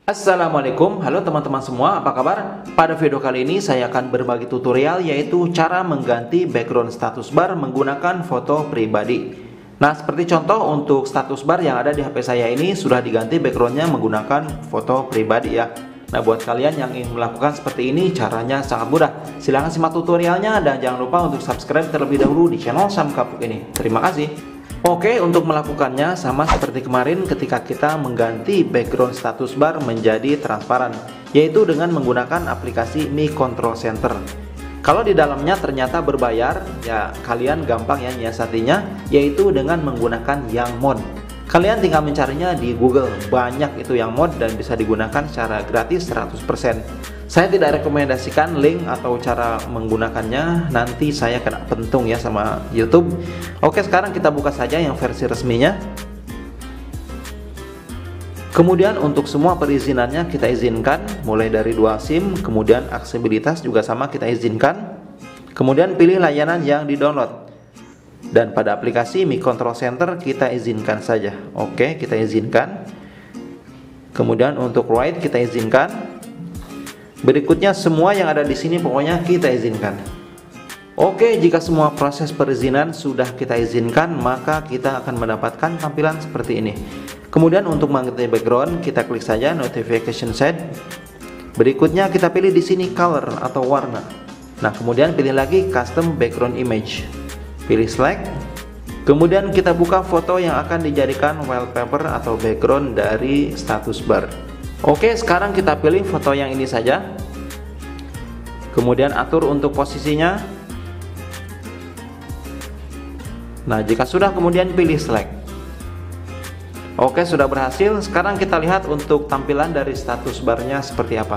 Assalamualaikum, halo teman-teman semua, apa kabar? Pada video kali ini saya akan berbagi tutorial yaitu cara mengganti background status bar menggunakan foto pribadi. Nah, seperti contoh untuk status bar yang ada di HP saya ini sudah diganti backgroundnya menggunakan foto pribadi ya. Nah, buat kalian yang ingin melakukan seperti ini caranya sangat mudah. Silahkan simak tutorialnya dan jangan lupa untuk subscribe terlebih dahulu di channel Sam Kapuk ini. Terima kasih. Oke, untuk melakukannya sama seperti kemarin ketika kita mengganti background status bar menjadi transparan, yaitu dengan menggunakan aplikasi Mi Control Center. Kalau di dalamnya ternyata berbayar, ya kalian gampang ya nyiasatinya, yaitu dengan menggunakan Yang Mod. Kalian tinggal mencarinya di Google, banyak itu Yang Mod dan bisa digunakan secara gratis 100%. Saya tidak rekomendasikan link atau cara menggunakannya, nanti saya kena pentung ya sama YouTube. Oke, sekarang kita buka saja yang versi resminya. Kemudian untuk semua perizinannya kita izinkan, mulai dari dual SIM, kemudian aksesibilitas juga sama kita izinkan. Kemudian pilih layanan yang di-download. Dan pada aplikasi Mi Control Center kita izinkan saja. Oke, kita izinkan. Kemudian untuk write kita izinkan. Berikutnya semua yang ada di sini pokoknya kita izinkan. Oke, jika semua proses perizinan sudah kita izinkan, maka kita akan mendapatkan tampilan seperti ini. Kemudian untuk mengganti background, kita klik saja notification set. Berikutnya kita pilih di sini color atau warna. Nah, kemudian pilih lagi custom background image. Pilih select. Kemudian kita buka foto yang akan dijadikan wallpaper atau background dari status bar. Oke, sekarang kita pilih foto yang ini saja. Kemudian atur untuk posisinya. Nah, jika sudah kemudian pilih select. Oke, sudah berhasil. Sekarang kita lihat untuk tampilan dari status barnya seperti apa.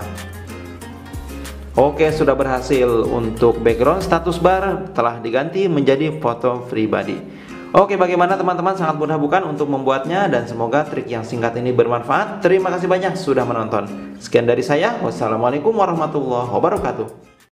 Oke, sudah berhasil. Untuk background status bar telah diganti menjadi foto pribadi. Oke, bagaimana teman-teman? Sangat mudah bukan untuk membuatnya, dan semoga trik yang singkat ini bermanfaat. Terima kasih banyak sudah menonton. Sekian dari saya. Wassalamualaikum warahmatullahi wabarakatuh.